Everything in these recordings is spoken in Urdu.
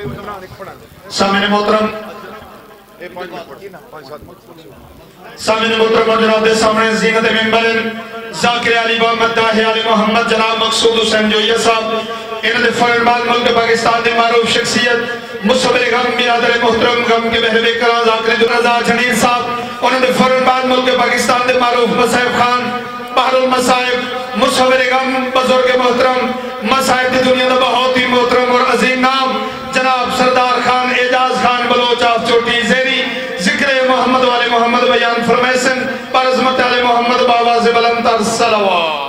سامنے محترم سامنے محترم اور جناب دے سامنے زینت ممبر ذاکر علی محمد داہی علی محمد جناب مقصود حسین جویہ صاحب انہوں نے فرمان ملک پاکستان دے معروف شخصیت مصور غم برادر محترم غم کے بہر بکران ذاکر دنرزا جنیر صاحب انہوں نے فرمان ملک پاکستان دے معروف مصائب خان بحر المصائب مصور غم بزرگ محترم مصائب دی دنیا دا بہت ہی محترم اور عظیم نام جناب سردار خان اعجاز خان بلوچ آف چوٹی زیری ذکر محمد والے محمد بیان فرمیسن پر عظمت والے محمد باواز بلند تر صلوات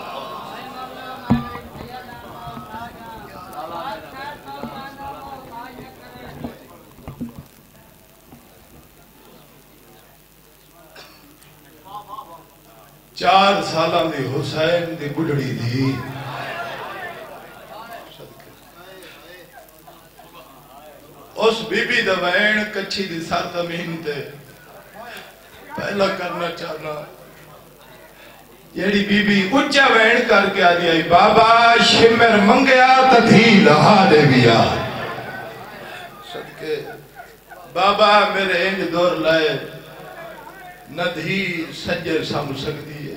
چار سالان دی حسین دی گڑڑی دی اس بی بی دا وین کچھی دی سر زمین تے پہلا کرنا چاہنا یہی بی بی اچھا وین کر کے آدھی آئی بابا شمر منگیا تا دھی لہا دے گیا صدقے بابا میرے انج دور لائے نہ دھی سجر سام سکتی ہے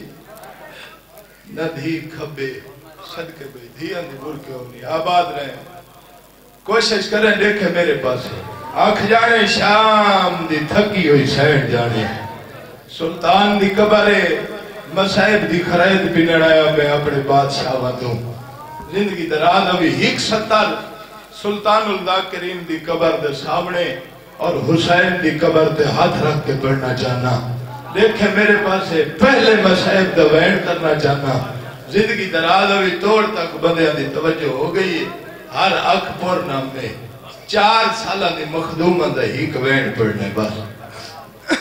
نہ دھی کھبے صدقے بھئی دھی اندھی بور کے ہونی آباد رہے کوشش کریں دیکھیں میرے پاس آنکھ جانے شام دی تھکی ہوئی سیڑ جانے سلطان دی قبرے مسائب دی خرائد بھی نڑایا میں اپنے بادشاہ واتوں زندگی دراز ابھی ہیک 70 سلطان الذاکرین دی قبر دے سامنے اور حسین دی قبر دے ہاتھ رکھ کے پڑھنا چاہنا دیکھیں میرے پاس پہلے مسائب دا وین کرنا چاہنا زندگی دراز ابھی توڑ تک بندیاں دی توجہ ہو گئی ہے ہر اکھ پور نام میں 4 سالہ دی مخدومہ دا ہی کوین پڑھنے بس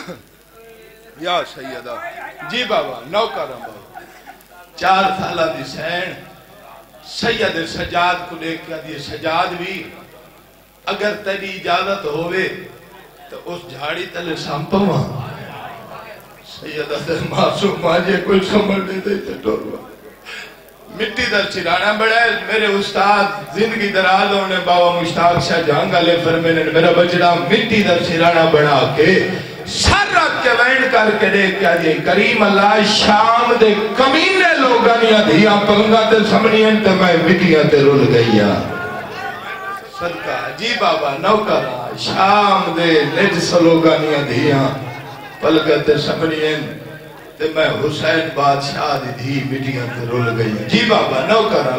یا سیدہ جی بابا نوکرم بابا 4 سالہ دی سین سید سجاد کو لے کے دی سجاد بھی اگر تیری اجازت ہوئے تو اس جھاڑی تلے سامپاں سیدہ در معصوم آجے کوئی سمجھ نہیں دیتے ٹوروا مٹی در چرانا بڑا ہے میرے استاد زندگی درازوں نے بابا مشتاق شاہ جہانگا لے فرمینے میرا بچڑا مٹی در چرانا بڑا کے سر رکھ کے وینڈ کر کے دیکھ کیا جائے کریم اللہ شام دے کمینے لوگانیاں دھیاں پنگا تے سمنیاں تے میں مٹیاں تے رول گئیا صدقہ جی بابا نوکرہ شام دے نجس لوگانیاں دھیاں پلگا تے سمنیاں تے میں حسین بادشاہ دی دھی مٹیاں تے رول گئی جی بابا نوکرہ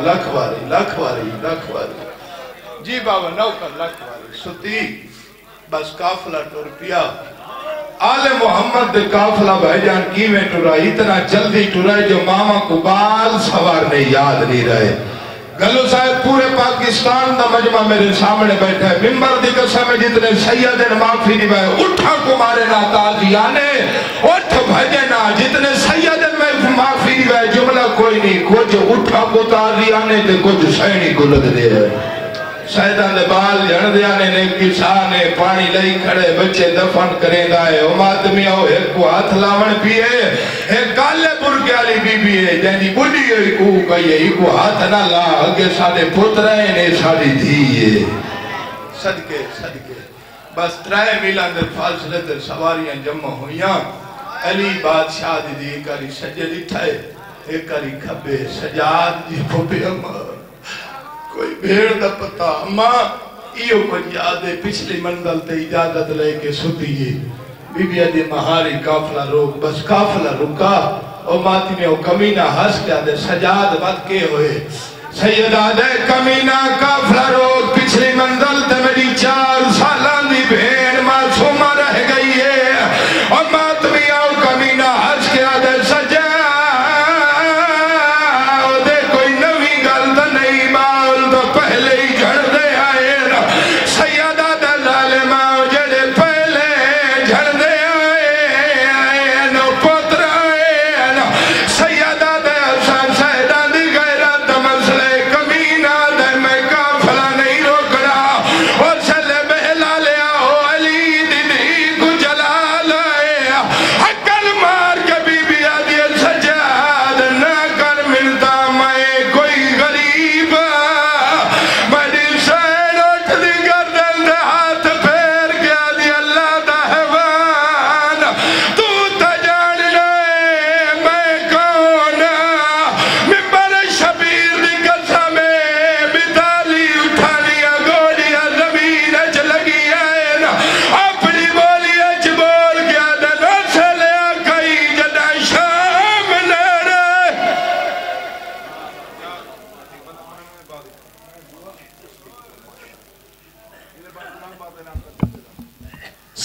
لکھواری جی بابا نوکر لکھواری ستی بس کافلہ ٹور پیا آل محمد دے کافلہ بھائی جان کیویں ٹورا اتنا جلدی ٹورا جو ماما کو بال سوار نے یاد نہیں رہے گلو صاحب پورے پاکستان دا مجمع میرے سامنے بیٹھا ہے ممبر دی قسم جتنے سید معافی دی بھائی اٹھا کو مارے نا تازیانے اٹھ بھجے نا جتنے سید میں معافی دی بھائی جملہ کوئی نہیں کچھ اٹھا کو تازیانے تے کچھ سینی کو لگ دے ہے سیدان دے بال جن دیانے نے کسانے پانی لئی کھڑے بچے دفن کریں دائے ام آدمی ہو ایک کو ہاتھ لاون پیئے ایک کالے برگے علی بی بی ہے جنہی بڑی ہوئی کو کہیے ایک کو ہاتھ نہ لا اگے سارے پترائیں نے ساری دھیئے صدقے بس 3 میلان در فاصلے در سواریاں جمع ہویاں علی بادشاہ دی کاری سجد اٹھائے ایک کاری کھبے سجاد جی پھوپے امار کوئی بھیڑ دا پتا اماں ایو کچھ یادے پچھلی منزل تے اجازت لے کے سوتیے بی بی آدھی مہاری کافلہ روک بس کافلہ رکا او ماتی میں او کمینہ ہس کے آدھے سجاد بات کے ہوئے سید آدھے کمینہ کافلہ روک پچھلی منزل تے میری 4 سالان دی بھین معصومہ رہ گئی ہے او مات میں او کمینہ ہس کے آدھے سجاد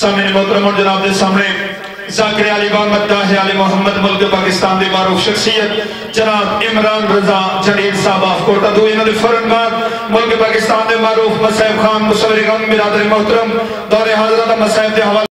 سامنے محترم اور جناب دے سامنے ذاکر علی با مداح علی محمد ملک پاکستان دے معروف شخصیت جناب عمران رضا جلیل صاحب آف کوٹا دو انہوں نے فرن بعد ملک پاکستان دے معروف مسائب خان مصور غم برادر محترم دور حضرت مسائب دے حوالے